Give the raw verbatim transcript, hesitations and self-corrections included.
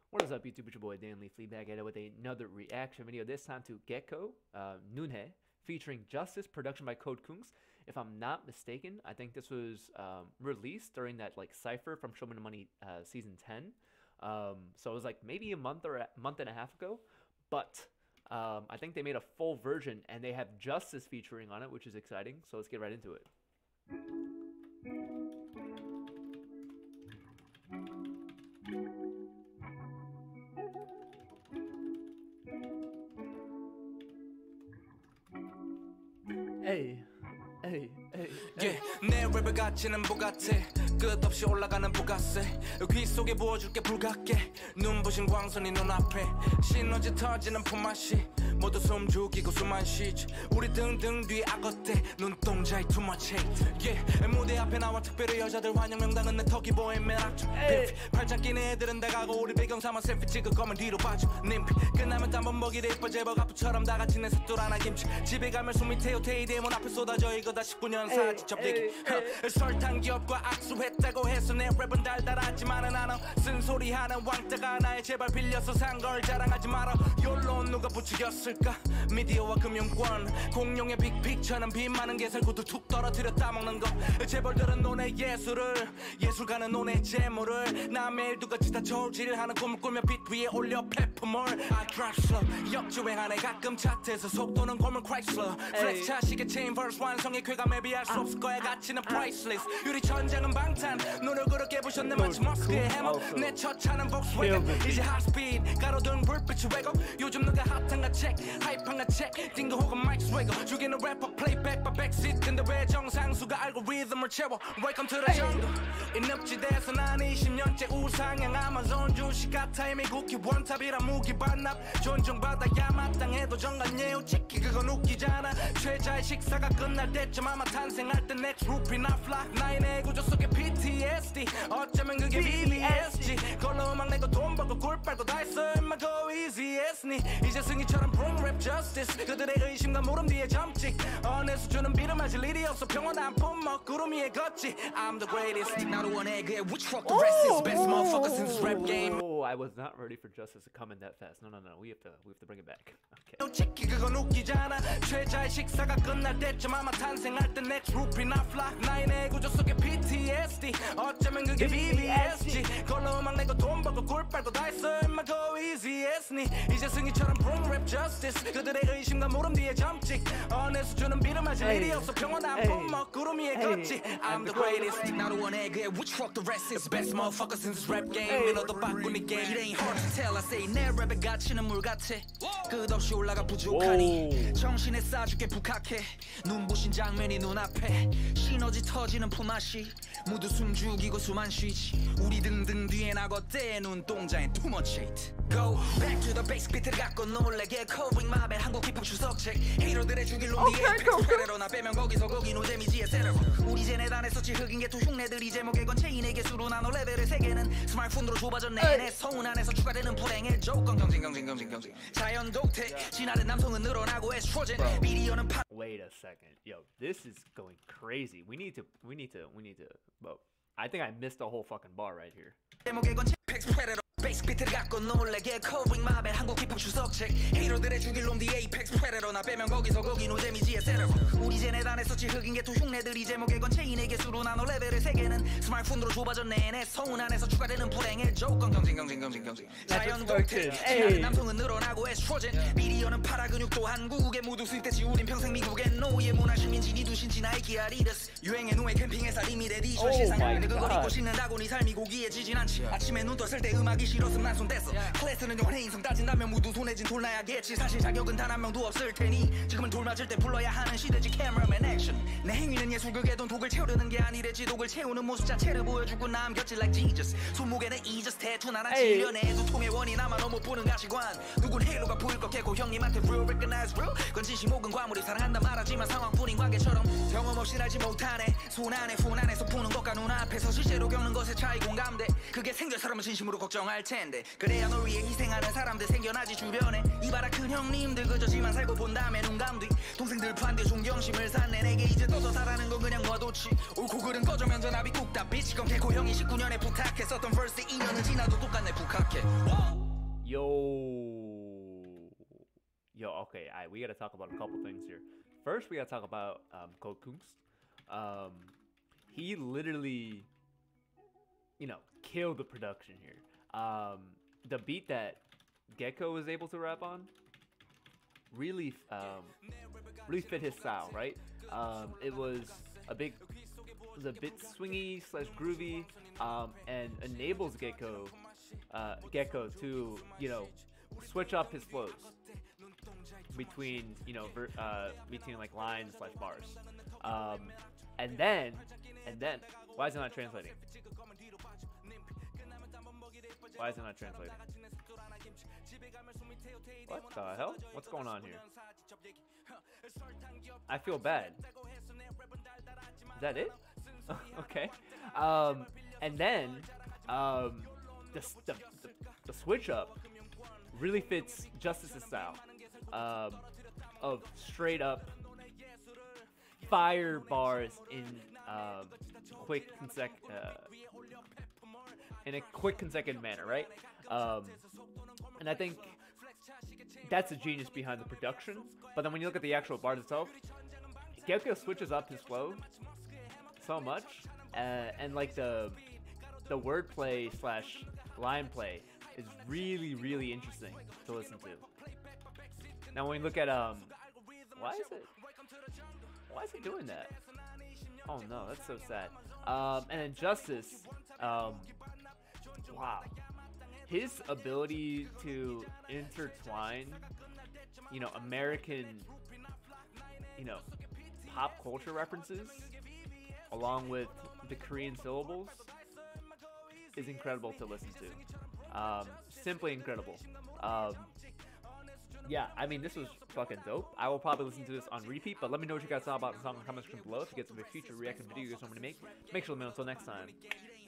What is up, YouTube? It's your boy Dan Lee Fleabag at it with another reaction video. This time to Gekko uh, Nunhe featuring Justice, production by Code Kungs. If I'm not mistaken, I think this was um, released during that like cipher from Show Me the Money uh, season ten. Um, so it was like maybe a month or a month and a half ago. But um, I think they made a full version and they have Justice featuring on it, which is exciting. So let's get right into it. 에이, 에이, 에이, yeah, 내 랩을 가치는 부같아 끝없이 올라가는 부가세 귀 속에 부어줄게 불같게 눈부신 광선이 눈앞에 시너지 터지는 품맛이 모두 숨 죽이고 숨 안 쉬지 우리 등등 뒤에 악어때 눈동자에 too much hate yeah, 무대 앞에 나와 특별히 여자들 환영 명당은 내 턱이 보인 맨 앞쪽 팔짱 끼는 애들은 대가고 우리 배경 삼아 셀피 찍을 거면 뒤로 빠져 님피 끝나면 땀번 먹이를 이뻐 제법 아프처럼 다같이 내 셋둘 하나 김치 집에 가면 숨이 태우태이 대문 앞에 쏟아져 이거 다 십구 년 사진 접대기 설탕 기업과 악수했다고 해서 내 랩은 달달하지만은 않아 쓴소리하는 왕따가 나의 제발 빌려서 산 걸 자랑하지 마라 욜로 누가 부추겼을까 미디어와 금융권 공룡의 빅픽처는 비 많은 개살구도 툭 떨어뜨려 따먹는 거 재벌들은 논의 예술을 예술가는 논의 재물을 나 매일 두같이 다 저질하는 꿈을 꾸며 빛 위에 올려 페퍼몰 I drive slow 역주행하네 가끔 차트에서 속도는 고물 크라이슬러 플렉스 차식의 체인 벌스 완성의 쾌감에 비할 수 없을 거야 가치는 priceless 유리 천장은 방탄 눈을 그렇게 부셨네 마치 머스크의 해머 내 첫 차는 Volkswagen 이제 핫스피드 가로등 불빛이 왜곡 요즘 누가 핫한가 책 하이판가 책 띵거 혹은 마이크 스웨거 죽이는 래퍼 플레이백 바 백시트 근데 왜 정상수가 알고리즘을 채워 Welcome to the jungle 이 늪지대에서 난 이십 년째 우상향 아마존 주식 같아 이미 국기 원탑이라 무기 반납 존중받아야 마땅해도 정관 예우 지키 그건 웃기잖아 최자의 식사가 끝날 때쯤 아마 탄생할 때 next rupee not fly 나의 내 구조 속에 피티에스디 어쩌면 그게 비비에스지 걸로 음악 내고 돈 벌고 꿀 빨고 다 했어 인마 go easy 했으니 이제 승희처럼 bring rap justice 그들의 의심과 물음 뒤에 점찍 어느 수준은 비름하실 일이 없어 평온한 품목 구름 위에 걷지 I'm the greatest 나도 원해 그의 which fuck the rest is best motherfucker since rap game Oh, I was not ready for Justice to come in that fast. No, no, no. We have to, we have to bring it back. Okay. 지키 그건 웃기잖아 최자의 식사가 끝날 때쯤 아마 탄생할 때 next rupee not fly 나의 내 구조 속에 피티에스디 어쩌면 그게 비비에스지 걸로 음악 내고 돈 벌고 꿀 빨고 다 했어 인마 go easy 했으니 이제 승희처럼 bring rap justice 그들의 의심과 물음 뒤에 점찍 어느 수준은 비름하실 일이 없어 평온한 품목 구름 위에 걷지 I'm the greatest 나도 원해 그의 which fuck the rest is best motherfucker since rap game 너도 바꾸니 게임 It ain't hard to tell I say 내 랩의 가치는 물 같아 끝없이 올라가 부족하니 정신에 싸줄게 북학해 눈부신 장면이 눈앞에 시너지 터지는 품맛이 모두 숨 죽이고 숨 안 쉬지 우리 등등 뒤에 나걷대 눈동자엔 too much hate Go back to the basic 비트를 갖고 놀래게 Covering my bad 한국 힙합 주석책 헤이러들의 죽일 놈 뒤에 팩스 페레로 나 빼면 거기서 거기 노재미지에 세러 우리 제네단에서 지 흑인 개투 흉내들이 제목에 건 체인의 개수로 나눠 레벨의 세계는 스마트폰으로 좁아졌네 내 서운 안에서 추가되는 불행의 조건 경쟁 경쟁 경쟁 경쟁 자연 독태 진화된 남성은 늘어나고 에스트로겐 미디어는 파 Wait a second. Yo, this is going crazy. We need to, we need to, we need to, well, I think I missed a whole fucking bar right here. 제목에 건 팩스 페레로 베이스 비트를 갖고 놀래게 Covering my bad 한국 힙합 주석책 헤이러들의 죽일 놈 뒤에 에이펙스 프레데터 나 빼면 거기서 거기 노재미지에 세러 우리 제네단에서 지 흑인 개투 흉내들이 제목에 건 체인의 개수로 나눠 레벨의 세계는 스마트폰으로 좁아졌네 내 서운 안에서 추가되는 불행의 조건 경쟁 경쟁 경쟁 경쟁 자연 독태 진화된 남성은 늘어나고 에스트로겐 미디어는 파라 근육 또한 구국에 모두 수입됐지 우린 평생 미국의 노예 문화 시민진이 두신지 나이키 아디다스 유행의 노예 캠핑에서 리미ted 이션 시상하는데 그걸 입고 신는다고 네 삶이 고귀해지진 않지 아침에 눈 떴을 때 음악이 싫어서 난 손댔어 클래스는 영원의 인성 따진다면 모두 손에 진 돌나야겠지 사실 자격은 단 한 명도 없을 테니 지금은 돌 맞을 때 불러야 하는 시대지 캐머맨 액션 내 행위는 예술극에 돈 독을 채우려는 게 아니랬지 독을 채우는 모습 자체를 보여주고 남겼지 like Jesus 손목에는 이저스 태투 나란 칠년에 두통의 원인 아마 너무 보는 가시관 누군 헤일로가 보일 것 같고 형님한테 real recognize real 그건 진심 혹은 과물이 사랑한다 말하지만 상황뿐인 관계처럼 경험 없이 알지 못하네 손 안에 폰 안에서 푸는 것과 눈앞에서 실제로 겪는 것의 차이 공감돼 그게 생겨 사람은 진심으로 걱정할 텐데 그래야 널 위해 희생하는 사람들 생겨나지 주변에 이봐라 큰 형님들 그저지만 살고 본 다음에 눈 감뒤 동생들 반대 존경심을 샀네 내게 이제 떠서 살아는 건 그냥 와도치 옳고 그른 꺼져면 전압이 꾹다 비치 건 개코 형이 십구 년에 부탁했었던 verse 이 년은 지나도 똑같네 북학해 Yo, yo. Okay, I we gotta talk about a couple things here. First, we gotta talk about um, Code Kunst. Um, he literally, you know, killed the production here. Um, the beat that Gecko was able to rap on really, um, really fit his style, right? Um, it was a big, it was a bit swingy slash groovy, um, and enables Gecko, uh, Gecko to, you know, switch up his flows between, you know, ver- uh, between like lines slash bars, um, and then, and then, why is it not translating? Why is it not translating? What the hell? What's going on here? I feel bad. Is that it? Okay. Um, and then, um, the, the, the, the switch up really fits Justice's style, um, of straight up fire bars in, um, quick consec, uh, in a quick consecutive manner, right? Um, and I think that's the genius behind the production. But then when you look at the actual bars itself, Gecko switches up his flow so much, uh, and like the the wordplay slash line play is really really interesting to listen to. Now when we look at um, why is it? Why is it doing that? Oh no, that's so sad. Um, and then Justice, um, wow, his ability to intertwine, you know, American, you know, pop culture references along with the Korean syllables is incredible to listen to. Um, simply incredible. Um, yeah, I mean, this was fucking dope. I will probably listen to this on repeat, but let me know what you guys thought about the song in the comment section below. If you get some future reaction videos you guys want me to make, make sure to let me know. Until next time.